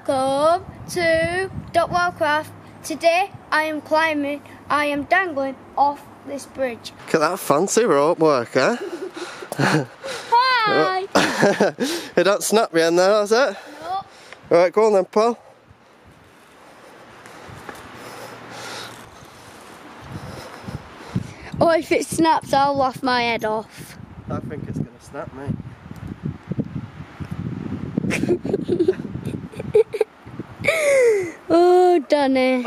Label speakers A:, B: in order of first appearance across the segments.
A: Welcome to Wildcraft. Today I am dangling off this bridge.
B: Look at that fancy rope work, eh?
A: Hi!
B: It don't snap me in there, has it?
A: No.
B: Right, go on then, Paul.
A: Oh, if it snaps, I'll laugh my head off.
B: I think it's going to snap me.
A: Oh, Danny.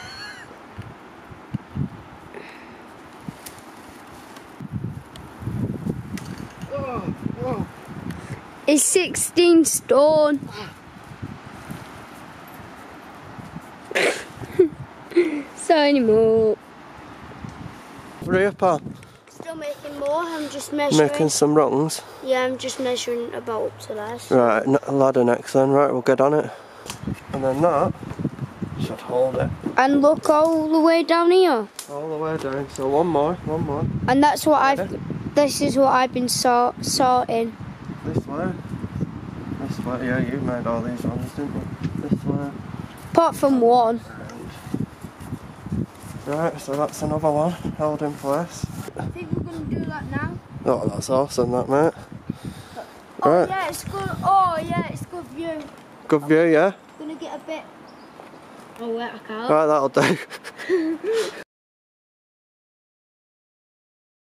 B: Whoa.
A: It's 16 stone. So anymore.
B: Hurry up, Paul.
A: Still making more. I'm just measuring.
B: Making some rungs.
A: Yeah, I'm just measuring about up to there. So.
B: Right, ladder next then. Right, we'll get on it. And then that should hold it.
A: And look all the way down here.
B: All the way down. So one more.
A: And that's what this is what I've been sorting.
B: This way. Yeah, you made all these ones, didn't you? This way.
A: Apart from one.
B: Right, so that's another one held in place.
A: I think we're going to do that now.
B: Oh, that's awesome, that, mate.
A: Oh,
B: right.
A: yeah, it's good. Oh, yeah, it's good view.
B: Good view, yeah?
A: Gonna get a bit. Oh, wait, I can't.
B: Right, that'll do.